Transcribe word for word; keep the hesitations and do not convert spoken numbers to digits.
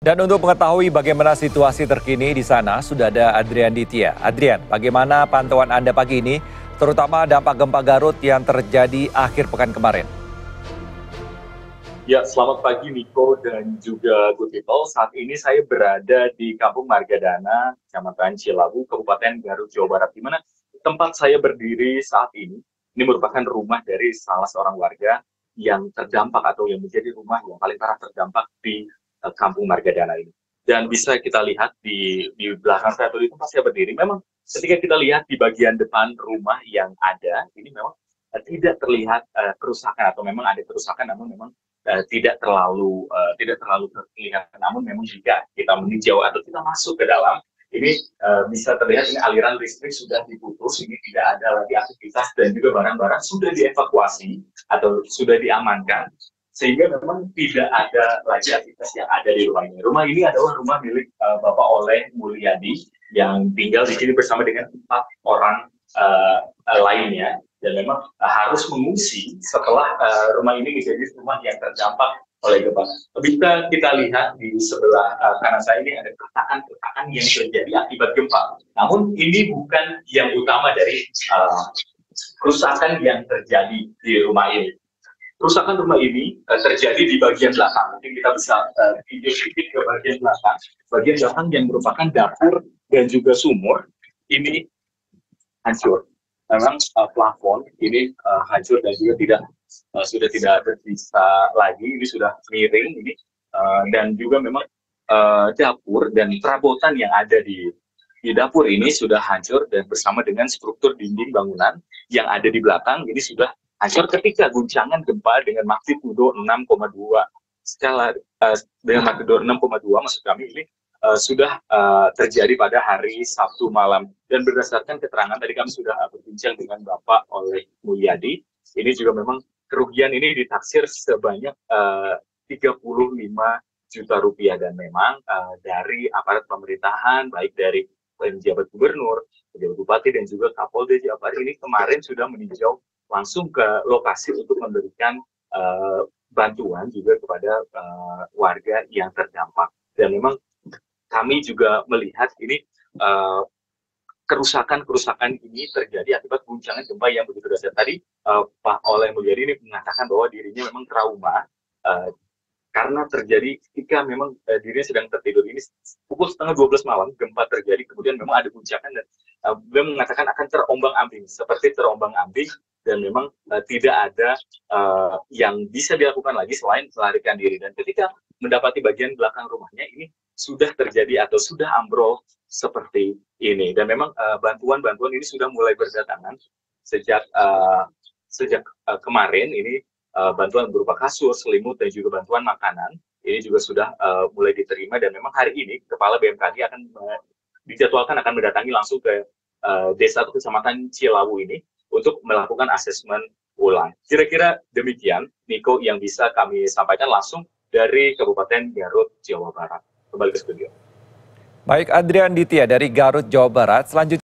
Dan untuk mengetahui bagaimana situasi terkini di sana, sudah ada Adrian Ditya. Adrian, bagaimana pantauan Anda pagi ini, terutama dampak gempa Garut yang terjadi akhir pekan kemarin? Ya, selamat pagi Niko dan juga Good People. Saat ini saya berada di Kampung Margadana, Kecamatan Cilawu, Kabupaten Garut, Jawa Barat, di mana tempat saya berdiri saat ini. Ini merupakan rumah dari salah seorang warga yang terdampak atau yang menjadi rumah yang paling parah terdampak di uh, Kampung Margadana ini. Dan bisa kita lihat di, di belakang saya atau di tempat saya berdiri, memang ketika kita lihat di bagian depan rumah yang ada, ini memang uh, tidak terlihat uh, kerusakan atau memang ada kerusakan, namun memang Uh, tidak terlalu uh, tidak terlalu terlihat. Namun memang jika kita meninjau atau kita masuk ke dalam, ini uh, bisa terlihat ini aliran listrik sudah diputus, ini tidak ada lagi aktivitas dan juga barang-barang sudah dievakuasi atau sudah diamankan, sehingga memang tidak ada lagi aktivitas yang ada di rumah ini. Rumah ini adalah rumah milik uh, Bapak Oleh Mulyadi yang tinggal di sini bersama dengan empat orang uh, uh, lainnya. Dan memang uh, harus mengungsi setelah uh, rumah ini menjadi rumah yang terdampak oleh gempa. Bisa kita lihat di sebelah uh, kanan saya ini ada keretakan-keretakan yang terjadi akibat gempa. Namun ini bukan yang utama dari uh, kerusakan yang terjadi di rumah ini. Kerusakan rumah ini uh, terjadi di bagian belakang. Mungkin kita bisa uh, video sedikit ke bagian belakang. Bagian belakang yang merupakan dapur dan juga sumur ini hancur. Memang uh, plafon ini uh, hancur dan juga tidak uh, sudah tidak tersisa lagi, ini sudah miring ini uh, dan juga memang uh, dapur dan perabotan yang ada di di dapur ini sudah hancur dan bersama dengan struktur dinding bangunan yang ada di belakang ini sudah hancur ketika guncangan gempa dengan magnitudo enam koma dua skala uh, dengan magnitudo enam koma dua maksud kami ini Uh, sudah uh, terjadi pada hari Sabtu malam. Dan berdasarkan keterangan tadi kami sudah uh, berbincang dengan Bapak Oleh Mulyadi, ini juga memang kerugian ini ditaksir sebanyak uh, tiga puluh lima juta rupiah dan memang uh, dari aparat pemerintahan, baik dari penjabat gubernur, penjabat bupati dan juga Kapolda Jabar ini kemarin sudah meninjau langsung ke lokasi untuk memberikan uh, bantuan juga kepada uh, warga yang terdampak. Dan memang kami juga melihat ini uh, kerusakan-kerusakan ini terjadi akibat guncangan gempa yang begitu dahsyat. Tadi uh, Pak Oleh Mulyadi ini mengatakan bahwa dirinya memang trauma uh, karena terjadi ketika memang uh, dirinya sedang tertidur ini pukul setengah dua belas malam gempa terjadi, kemudian memang ada guncangan dan uh, beliau mengatakan akan terombang-ambing, seperti terombang-ambing dan memang uh, tidak ada uh, yang bisa dilakukan lagi selain melarikan diri. Dan ketika mendapati bagian belakang rumahnya ini sudah terjadi atau sudah ambrol seperti ini. Dan memang bantuan-bantuan uh, ini sudah mulai berdatangan sejak uh, sejak uh, kemarin ini uh, bantuan berupa kasur, selimut dan juga bantuan makanan ini juga sudah uh, mulai diterima. Dan memang hari ini Kepala B M K G akan uh, dijadwalkan akan mendatangi langsung ke uh, desa atau kecamatan Cilawu ini untuk melakukan asesmen ulang. Kira-kira demikian, Niko, yang bisa kami sampaikan langsung dari Kabupaten Garut, Jawa Barat. Kembali ke studio. Baik, Adrian Ditya dari Garut, Jawa Barat. Selanjutnya